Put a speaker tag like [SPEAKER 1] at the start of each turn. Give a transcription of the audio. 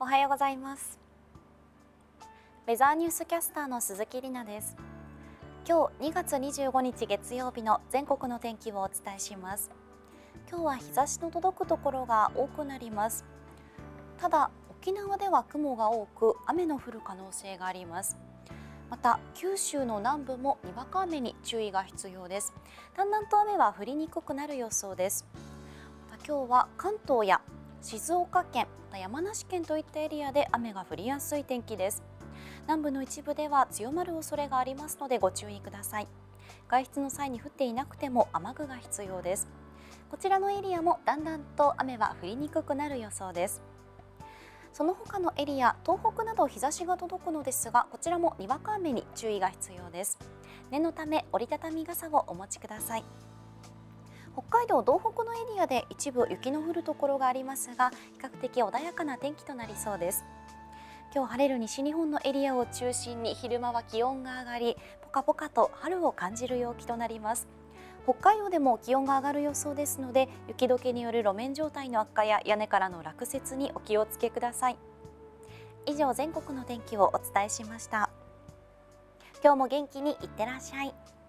[SPEAKER 1] おはようございます。ウェザーニュースキャスターの鈴木里奈です。今日2月25日月曜日の全国の天気をお伝えします。今日は日差しの届くところが多くなります。ただ沖縄では雲が多く雨の降る可能性があります。また九州の南部もにわか雨に注意が必要です。だんだんと雨は降りにくくなる予想です。また今日は関東や静岡県、山梨県といったエリアで雨が降りやすい天気です。南部の一部では強まる恐れがありますのでご注意ください。外出の際に降っていなくても雨具が必要です。こちらのエリアもだんだんと雨は降りにくくなる予想です。その他のエリア、東北など日差しが届くのですが、こちらもにわか雨に注意が必要です。念のため折りたたみ傘をお持ちください。北海道道北のエリアで一部雪の降るところがありますが、比較的穏やかな天気となりそうです。今日晴れる西日本のエリアを中心に昼間は気温が上がり、ポカポカと春を感じる陽気となります。北海道でも気温が上がる予想ですので、雪解けによる路面状態の悪化や屋根からの落雪にお気をつけください。以上、全国の天気をお伝えしました。今日も元気にいってらっしゃい。